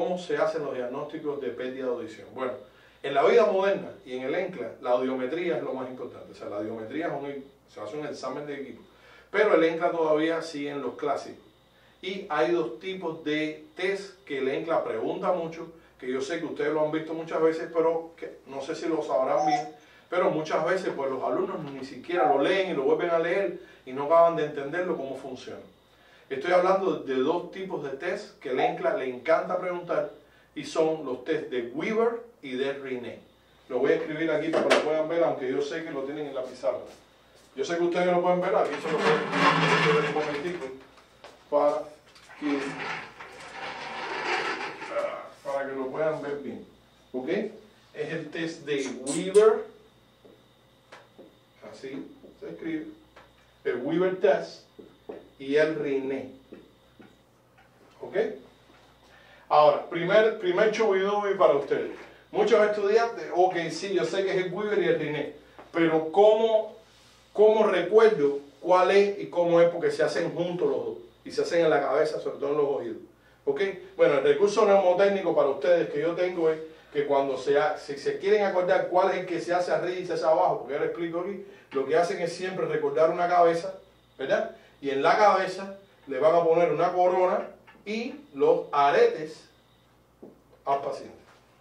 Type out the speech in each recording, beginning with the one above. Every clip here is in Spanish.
cómo se hacen los diagnósticos de pérdida de audición. Bueno, en la vida moderna y en el ENCLA, la audiometría es lo más importante. O sea, la audiometría se hace un examen de equipo. Pero el ENCLA todavía sigue en los clásicos. Y hay dos tipos de test que el ENCLA pregunta mucho, que yo sé que ustedes lo han visto muchas veces, pero que no sé si lo sabrán bien, pero muchas veces pues los alumnos ni siquiera lo leen y lo vuelven a leer y no acaban de entenderlo cómo funciona. Estoy hablando de dos tipos de test que el ENCLA le encanta preguntar y son los test de Weaver y de Riney. Lo voy a escribir aquí para que lo puedan ver, aunque yo sé que lo tienen en la pizarra. Yo sé que ustedes lo pueden ver, aquí se lo pueden ver un momentico para que lo puedan ver bien. ¿Ok? Es el test de Weaver, así se escribe, el Weaver test y el Riney. ¿Ok? Ahora, primer chubidubi para ustedes. Muchos estudiantes, ok, sí, yo sé que es el Weaver y el Riney, pero ¿cómo recuerdo cuál es y cómo es? Porque se hacen juntos los dos y se hacen en la cabeza, sobre todo en los oídos. ¿Ok? Bueno, el recurso neumotécnico para ustedes que yo tengo es que cuando si se quieren acordar cuál es el que se hace arriba y se hace abajo, porque ahora explico aquí, lo que hacen es siempre recordar una cabeza, ¿verdad? Y en la cabeza le van a poner una corona y los aretes al paciente.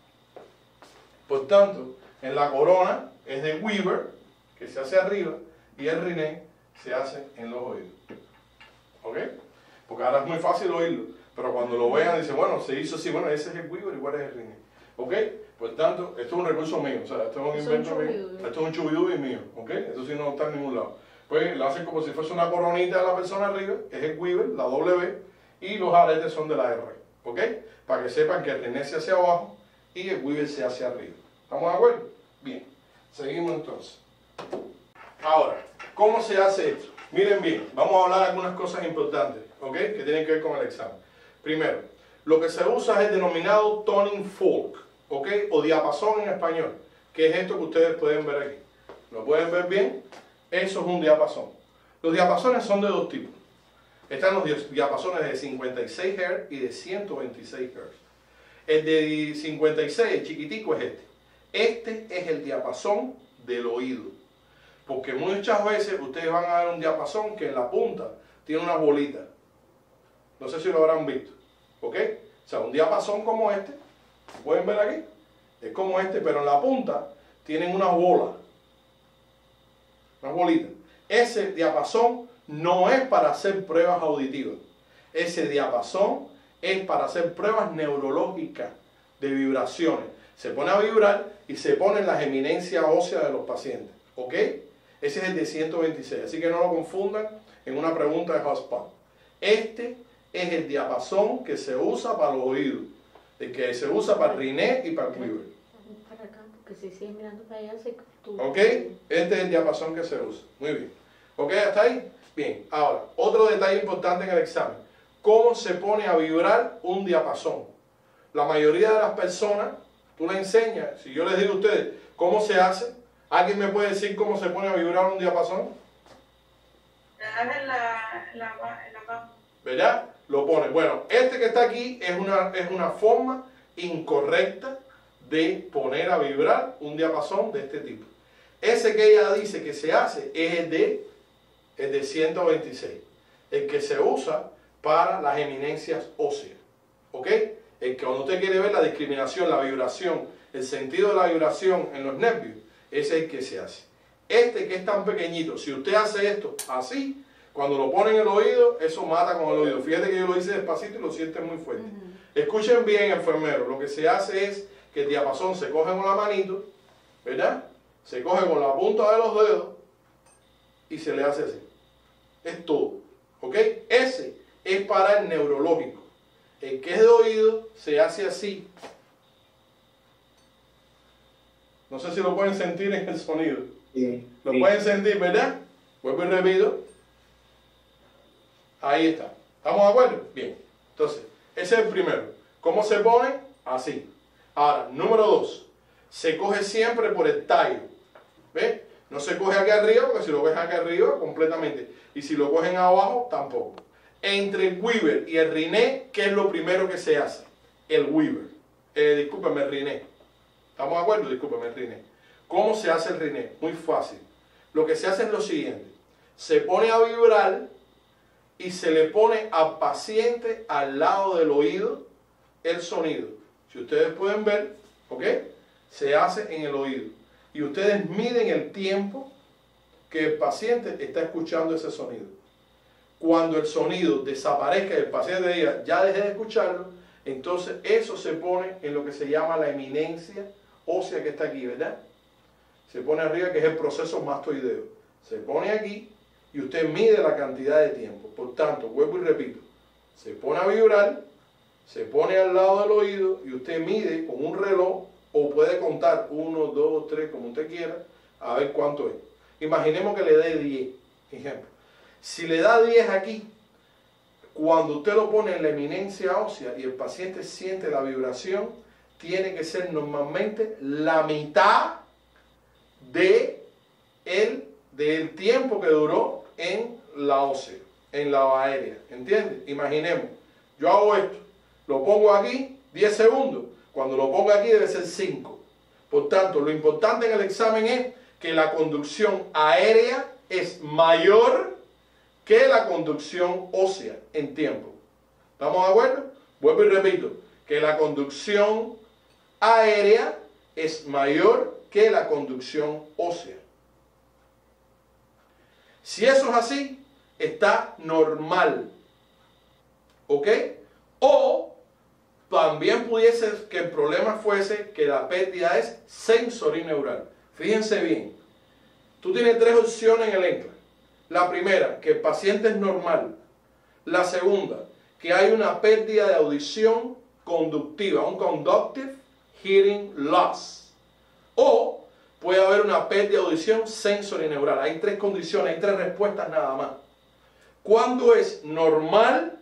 Por tanto, en la corona es de Weaver, que se hace arriba, y el Riney se hace en los oídos. ¿Ok? Porque ahora es muy fácil oírlo, pero cuando lo vean dicen, bueno, se hizo así, bueno, ese es el Weaver y cuál es el Riney. ¿Ok? Por tanto, esto es un recurso mío, o sea, esto es un invento mío, esto es un chubidubi mío, ¿ok? Eso sí no está en ningún lado. Pues lo hacen como si fuese una coronita de la persona arriba, es el Weaver, la W, y los aretes son de la R, ¿ok? Para que sepan que el Riney se hace abajo y el Weaver se hace arriba. ¿Estamos de acuerdo? Bien, seguimos entonces. Ahora, ¿cómo se hace esto? Miren bien, vamos a hablar de algunas cosas importantes, ¿ok? Que tienen que ver con el examen. Primero, lo que se usa es el denominado tuning fork, ¿ok? O diapasón en español, que es esto que ustedes pueden ver aquí. ¿Lo pueden ver bien? Eso es un diapasón. Los diapasones son de dos tipos. Están los diapasones de 56 Hz y de 126 Hz. El de 56, el chiquitico, es este. Este es el diapasón del oído. Porque muchas veces ustedes van a ver un diapasón que en la punta tiene una bolita. No sé si lo habrán visto. ¿Ok? O sea, un diapasón como este, ¿pueden ver aquí? Es como este, pero en la punta tienen una bola. Una bolita. Ese diapasón no es para hacer pruebas auditivas. Ese diapasón es para hacer pruebas neurológicas de vibraciones. Se pone a vibrar y se pone en las eminencias óseas de los pacientes. ¿Ok? Ese es el de 126. Así que no lo confundan en una pregunta de hotspot. Este es el diapasón que se usa para los oídos. El que se usa para el Riney y para el Weaver. Para acá, porque si sigues mirando para allá, se... ¿Ok? Este es el diapasón que se usa. Muy bien. ¿Ok? ¿Hasta ahí? Bien. Ahora, otro detalle importante en el examen. ¿Cómo se pone a vibrar un diapasón? La mayoría de las personas, tú le enseñas, si yo les digo a ustedes cómo se hace, ¿alguien me puede decir cómo se pone a vibrar un diapasón? ¿Verdad? Lo pone. Bueno, este que está aquí es una forma incorrecta de poner a vibrar un diapasón de este tipo. Ese que ella dice que se hace es el de 126. El que se usa para las eminencias óseas. ¿Ok? El que cuando usted quiere ver la discriminación, la vibración, el sentido de la vibración en los nervios, ese es el que se hace. Este que es tan pequeñito, si usted hace esto así, cuando lo pone en el oído, eso mata con el oído. Fíjate que yo lo hice despacito y lo sientes muy fuerte. Escuchen bien, enfermeros, lo que se hace es que el diapasón se coge con la manito, ¿verdad? Se coge con la punta de los dedos y se le hace así. Es todo. ¿Ok? Ese es para el neurológico. El que es de oído se hace así. No sé si lo pueden sentir en el sonido. Sí. Lo pueden sentir, ¿verdad? Vuelvo y repito. Ahí está. ¿Estamos de acuerdo? Bien. Entonces, ese es el primero. ¿Cómo se pone? Así. Ahora, número 2. Se coge siempre por el tallo. ¿Ves? No se coge aquí arriba, porque si lo coges aquí arriba, completamente. Y si lo cogen abajo, tampoco. Entre el Weaver y el Riney, ¿qué es lo primero que se hace? el Weaver. Discúlpeme, el Riné. ¿Estamos de acuerdo? Discúlpeme, el Riné. ¿Cómo se hace el Riné? Muy fácil. Lo que se hace es lo siguiente. Se pone a vibrar y se le pone al paciente al lado del oído el sonido. Si ustedes pueden ver, ¿ok? Se hace en el oído. Y ustedes miden el tiempo que el paciente está escuchando ese sonido. Cuando el sonido desaparezca y el paciente diga, ya dejé de escucharlo, entonces eso se pone en lo que se llama la eminencia ósea que está aquí, ¿verdad? Se pone arriba, que es el proceso mastoideo. Se pone aquí y usted mide la cantidad de tiempo. Por tanto, vuelvo y repito, se pone a vibrar, se pone al lado del oído y usted mide con un reloj o puede contar 1, 2, 3, como usted quiera, a ver cuánto es. Imaginemos que le dé 10, ejemplo. Si le da 10 aquí, cuando usted lo pone en la eminencia ósea y el paciente siente la vibración, tiene que ser normalmente la mitad del tiempo que duró en la ósea, en la aérea. ¿Entiende? Imaginemos, yo hago esto, lo pongo aquí 10 segundos, cuando lo pongo aquí debe ser 5. Por tanto, lo importante en el examen es que la conducción aérea es mayor que la conducción ósea en tiempo. ¿Estamos de acuerdo? Vuelvo y repito, que la conducción aérea es mayor que la conducción ósea. Si eso es así, está normal. ¿Ok? O también pudiese que el problema fuese que la pérdida es sensorineural. Fíjense bien, tú tienes 3 opciones en el ENCLA. La primera, que el paciente es normal. La segunda, que hay una pérdida de audición conductiva, un conductive hearing loss. O puede haber una pérdida de audición sensorineural. Hay 3 condiciones, hay 3 respuestas nada más. ¿Cuándo es normal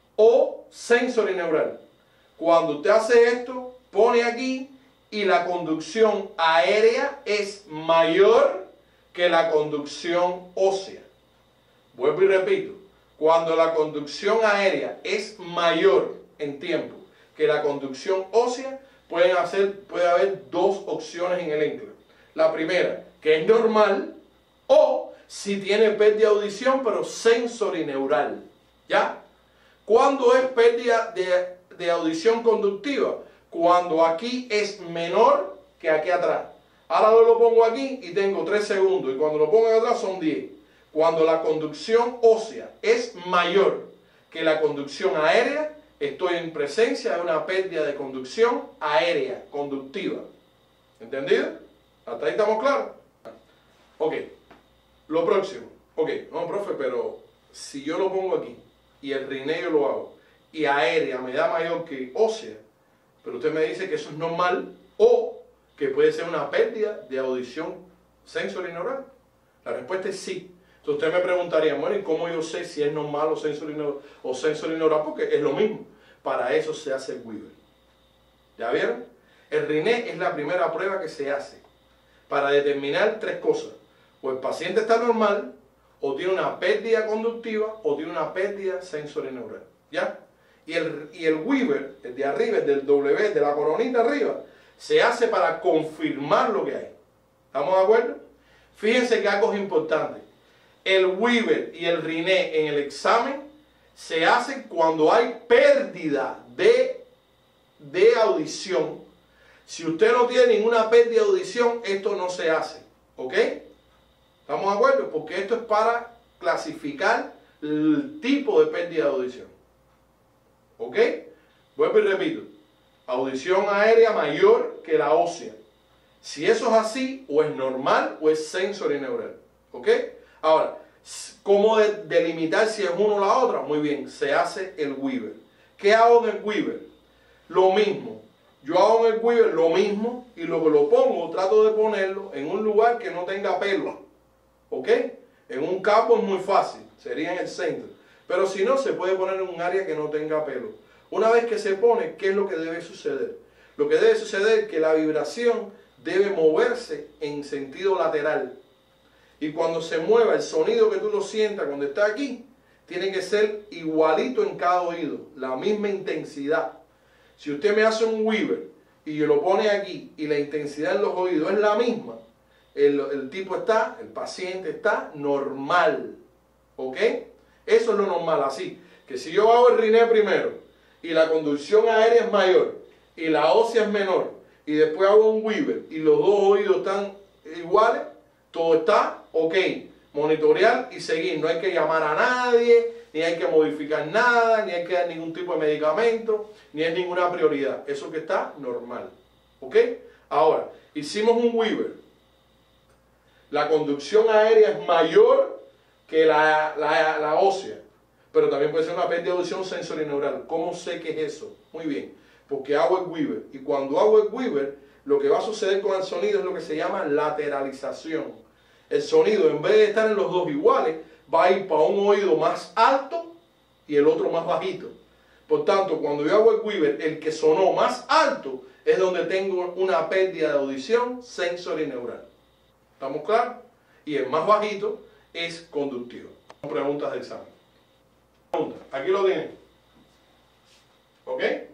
o sensorineural? Cuando usted hace esto, pone aquí y la conducción aérea es mayor que la conducción ósea. Vuelvo y repito, cuando la conducción aérea es mayor en tiempo que la conducción ósea, puede haber 2 opciones en el ENCLA. La primera, que es normal, o si tiene pérdida de audición, pero sensorineural. ¿Ya? ¿Cuándo es pérdida de audición conductiva? Cuando aquí es menor que aquí atrás. Ahora yo lo pongo aquí y tengo 3 segundos, y cuando lo pongo aquí atrás son 10. Cuando la conducción ósea es mayor que la conducción aérea, estoy en presencia de una pérdida de conducción aérea, conductiva. ¿Entendido? ¿Hasta ahí estamos claros? Ok. Lo próximo. Ok, no, profe, pero si yo lo pongo aquí y el rineo lo hago y aérea me da mayor que ósea, pero usted me dice que eso es normal o que puede ser una pérdida de audición sensorineural. La respuesta es sí. Entonces usted me preguntaría, bueno, ¿y cómo yo sé si es normal o sensorineural? Porque es lo mismo. Para eso se hace el Weaver. ¿Ya vieron? El Riné es la primera prueba que se hace para determinar 3 cosas. O el paciente está normal, o tiene una pérdida conductiva, o tiene una pérdida sensorineural. ¿Ya? Y el Weaver, el de arriba, el del W, de la coronita arriba, se hace para confirmar lo que hay. ¿Estamos de acuerdo? Fíjense que algo es importante. El Weaver y el Riné en el examen se hacen cuando hay pérdida de audición. Si usted no tiene ninguna pérdida de audición, esto no se hace. ¿Ok? ¿Estamos de acuerdo? Porque esto es para clasificar el tipo de pérdida de audición. ¿Ok? Vuelvo y repito. Audición aérea mayor que la ósea. Si eso es así, o es normal o es sensorineural. ¿Ok? Ahora, ¿cómo delimitar si es uno o la otra? Muy bien, se hace el Weaver. ¿Qué hago en el Weaver? Lo mismo. Yo hago en el Weaver lo mismo y lo que lo pongo, trato de ponerlo en un lugar que no tenga pelo. ¿Ok? En un campo es muy fácil, sería en el centro. Pero si no, se puede poner en un área que no tenga pelo. Una vez que se pone, ¿qué es lo que debe suceder? Lo que debe suceder es que la vibración debe moverse en sentido lateral. Y cuando se mueva, el sonido que tú lo sientas cuando está aquí, tiene que ser igualito en cada oído, la misma intensidad. Si usted me hace un Weaver y lo pone aquí y la intensidad en los oídos es la misma, el tipo está, el paciente está normal. ¿Ok? Eso es lo normal, así. Que si yo hago el Rinné primero y la conducción aérea es mayor y la ósea es menor y después hago un Weaver y los dos oídos están iguales, todo está ok. Monitorear y seguir. No hay que llamar a nadie, ni hay que modificar nada, ni hay que dar ningún tipo de medicamento, ni es ninguna prioridad. Eso que está normal. ¿Ok? Ahora, hicimos un Weaver. La conducción aérea es mayor que la ósea, pero también puede ser una pérdida de audición sensorineural. ¿Cómo sé que es eso? Muy bien, porque hago el Weaver. Y cuando hago el Weaver, lo que va a suceder con el sonido es lo que se llama lateralización. El sonido, en vez de estar en los dos iguales, va a ir para un oído más alto y el otro más bajito. Por tanto, cuando yo hago el Weaver, el que sonó más alto es donde tengo una pérdida de audición sensorineural. ¿Estamos claros? Y el más bajito es conductivo. Preguntas de examen. Aquí lo tienen. ¿Ok?